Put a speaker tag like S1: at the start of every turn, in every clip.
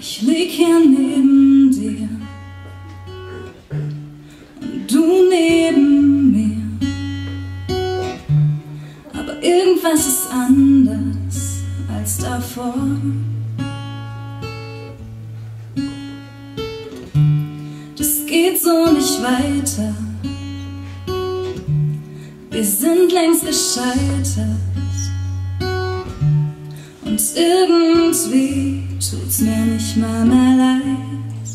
S1: Ich lieg hier neben dir und du neben mir, aber irgendwas ist anders als davor. Das geht so nicht weiter, wir sind längst gescheitert. Und irgendwie tut's mir nicht mal mehr leid.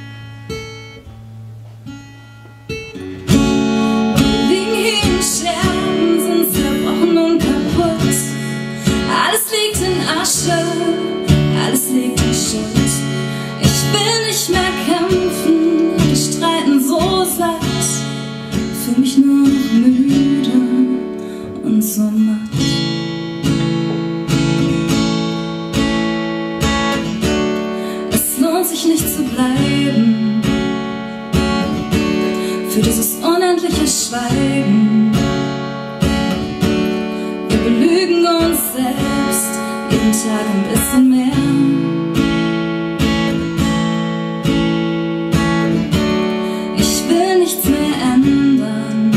S1: Wir liegen hier in Scherben, sind zerbrochen und kaputt. Alles liegt in Asche, alles liegt in Schutt. Ich will nicht mehr kämpfen, wir streiten so satt. Fühl mich nur noch müde und so matt. Sich nicht zu bleiben für dieses unendliche Schweigen. Wir belügen uns selbst jeden Tag ein bisschen mehr. Ich will nichts mehr ändern,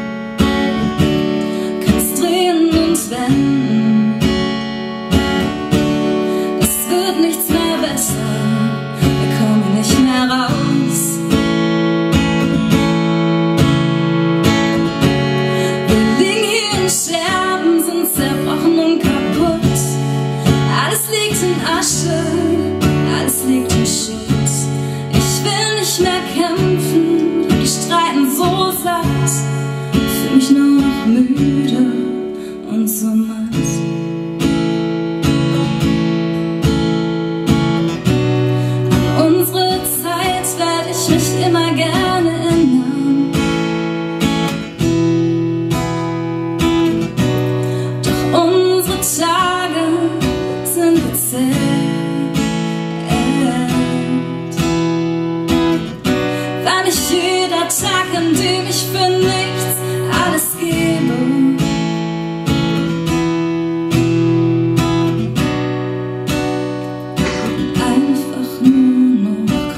S1: kann's drehen und wenden. Es wird nichts mehr besser, nicht mehr raus. Wir liegen hier in Scherben, sind zerbrochen und kaputt. Alles liegt in Asche, alles liegt in Schutt. Ich will nicht mehr kämpfen, wir streiten so satt. Fühl mich nur noch müde und so matt. Immer gerne erinnern, doch unsere Tage sind gezählt. War nicht jeder Tag, an dem ich für nichts alles gebe. Einfach nur noch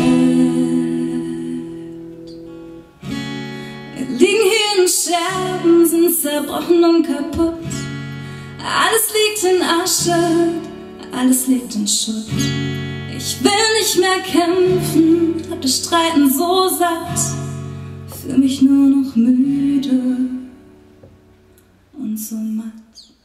S1: wir liegen hier in Scherben, sind zerbrochen und kaputt. Alles liegt in Asche, alles liegt in Schutt. Ich will nicht mehr kämpfen, hab das Streiten so satt. Fühl mich nur noch müde und so matt.